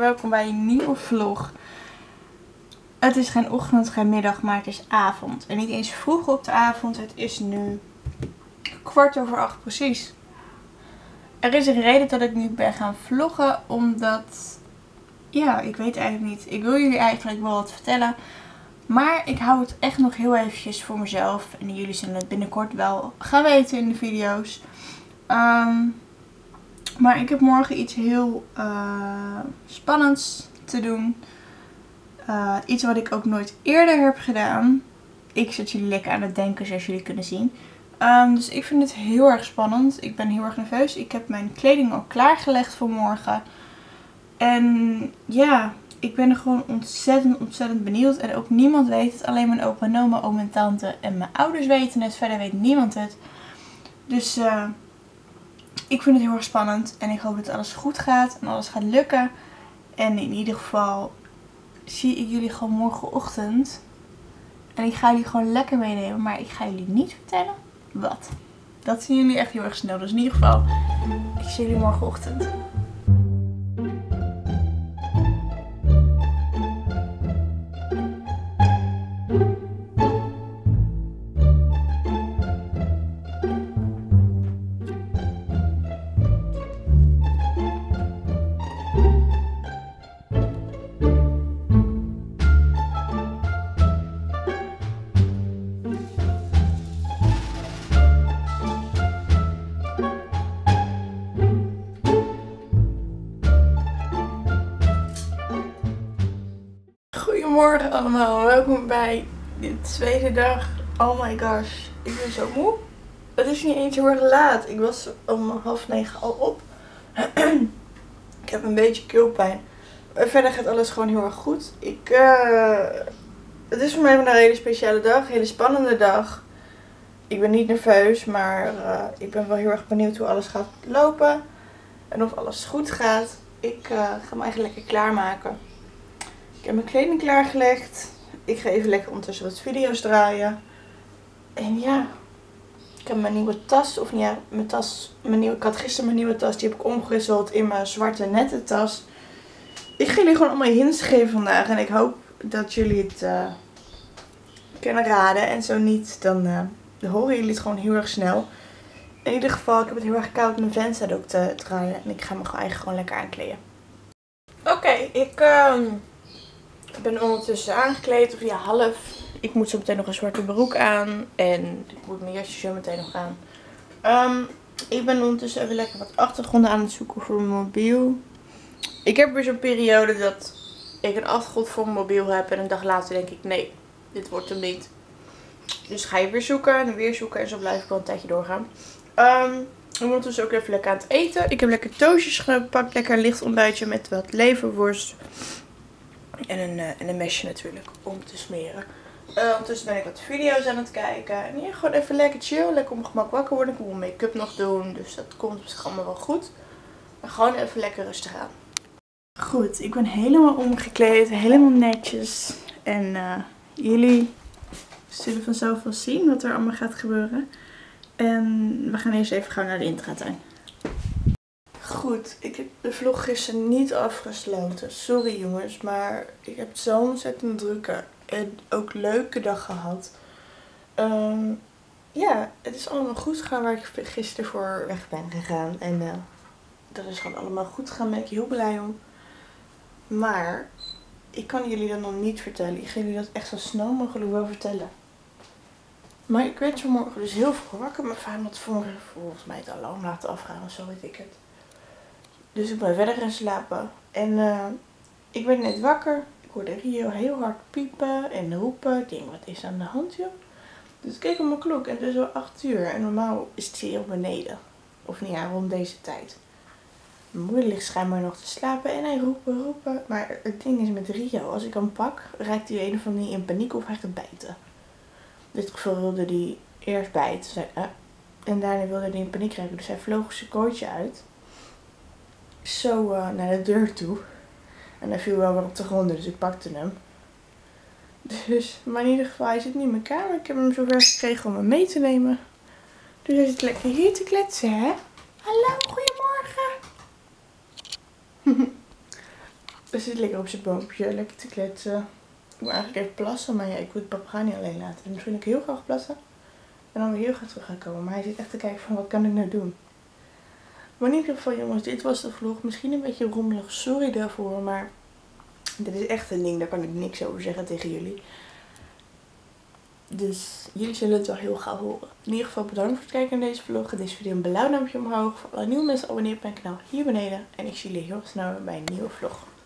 welkom bij een nieuwe vlog. Het is geen ochtend, geen middag, maar het is avond. En niet eens vroeg op de avond, het is nu 7:15 precies. Er is een reden dat ik nu ben gaan vloggen, omdat, ja, ik weet eigenlijk niet. Ik wil jullie eigenlijk wel wat vertellen, maar ik hou het echt nog heel eventjes voor mezelf. En jullie zullen het binnenkort wel gaan weten in de video's. Maar ik heb morgen iets heel spannends te doen. Iets wat ik ook nooit eerder heb gedaan. Ik zet jullie lekker aan het denken, zoals jullie kunnen zien. Dus ik vind het heel erg spannend. Ik ben heel erg nerveus. Ik heb mijn kleding al klaargelegd voor morgen. En ja, ik ben er gewoon ontzettend benieuwd. En ook niemand weet het. Alleen mijn opa en oma, oom en tante en mijn ouders weten het. Verder weet niemand het. Dus ik vind het heel erg spannend. En ik hoop dat alles goed gaat en alles gaat lukken. En in ieder geval zie ik jullie gewoon morgenochtend. En ik ga jullie gewoon lekker meenemen. Maar ik ga jullie niet vertellen wat. Dat zien jullie echt heel erg snel. Dus in ieder geval, ik zie jullie morgenochtend. Goedemorgen allemaal, welkom bij de tweede dag. Oh my gosh, ik ben zo moe. Het is niet eens heel erg laat. Ik was om 8:30 al op. Ik heb een beetje keelpijn. Maar verder gaat alles gewoon heel erg goed. Het is voor mij een hele speciale dag, een hele spannende dag. Ik ben niet nerveus, maar ik ben wel heel erg benieuwd hoe alles gaat lopen. En of alles goed gaat. Ik ga me eigenlijk lekker klaarmaken. Ik heb mijn kleding klaargelegd. Ik ga even lekker ondertussen wat video's draaien. En ja, ik heb mijn nieuwe tas. Of ja, ik had gisteren mijn nieuwe tas. Die heb ik omgewisseld in mijn zwarte nette tas. Ik ga jullie gewoon allemaal hints geven vandaag. En ik hoop dat jullie het kunnen raden. En zo niet, dan horen jullie het gewoon heel erg snel. In ieder geval, ik heb het heel erg koud. Mijn vent staat ook te draaien. En ik ga me gewoon lekker aankleden. Oké, ik ben ondertussen aangekleed, of ja, half. Ik moet zo meteen nog een zwarte broek aan. En ik moet mijn jasje zo meteen nog aan. Ik ben ondertussen even lekker wat achtergronden aan het zoeken voor mijn mobiel. Ik heb weer zo'n periode dat ik een achtergrond voor mijn mobiel heb. En een dag later denk ik, nee, dit wordt hem niet. Dus ga je weer zoeken en weer zoeken. En zo blijf ik wel een tijdje doorgaan. Ik ben ondertussen ook even lekker aan het eten. Ik heb lekker toastjes gepakt. Lekker een licht ontbijtje met wat leverworst. En een mesje natuurlijk om te smeren. Ondertussen ben ik wat video's aan het kijken. En hier gewoon even lekker chill. Lekker op mijn gemak wakker worden. Ik moet mijn make-up nog doen. Dus dat komt op zich allemaal wel goed. Maar gewoon even lekker rustig aan. Goed, ik ben helemaal omgekleed. Helemaal netjes. En jullie zullen vanzelf wel zien wat er allemaal gaat gebeuren. En we gaan eerst even gaan naar de intratuin. Goed, ik heb de vlog gisteren niet afgesloten. Sorry jongens, maar ik heb zo'n ontzettend drukke en ook leuke dag gehad. Ja, het is allemaal goed gegaan waar ik gisteren voor weg ben gegaan. En dat is gewoon allemaal goed gegaan, daar ben ik heel blij om. Maar ik kan jullie dat nog niet vertellen. Ik ga jullie dat echt zo snel mogelijk wel vertellen. Maar ik werd vanmorgen dus heel vroeg wakker. Mijn vader had volgens mij het alarm laten afgaan of zo, weet ik het. Dus ik ben verder gaan slapen. En ik werd net wakker. Ik hoorde Rio heel hard piepen en roepen. Ik denk, wat is aan de hand joh? Dus ik keek op mijn klok en het is al 8 uur. En normaal is het hier beneden. Of niet, ja, rond deze tijd. Mijn moeder ligt schijnbaar nog te slapen en hij roepen. Maar het ding is met Rio, als ik hem pak, raakt hij een of andere in paniek of hij gaat bijten. In dit geval wilde hij eerst bijten. En daarna wilde hij in paniek raken. Dus hij vloog zijn kooitje uit. Zo naar de deur toe. En hij viel wel weer op de grond, dus ik pakte hem. Dus, maar in ieder geval, hij zit nu in mijn kamer. Ik heb hem zover gekregen om hem mee te nemen. Dus hij zit lekker hier te kletsen, hè? Hallo, goedemorgen. Hij zit lekker op zijn boompje, lekker te kletsen. Ik moet eigenlijk even plassen, maar ja, ik wil het papegaai niet alleen laten. Dus misschien wil ik heel graag plassen. En dan weer heel graag terug gaan komen. Maar hij zit echt te kijken van, wat kan ik nou doen? Maar in ieder geval jongens, dit was de vlog. Misschien een beetje rommelig, sorry daarvoor. Maar dit is echt een ding, daar kan ik niks over zeggen tegen jullie. Dus jullie zullen het wel heel gauw horen. In ieder geval bedankt voor het kijken naar deze vlog. Deze video een blauw duimpje omhoog. Voor alle nieuwe mensen abonneer op mijn kanaal hier beneden. En ik zie jullie heel snel bij een nieuwe vlog.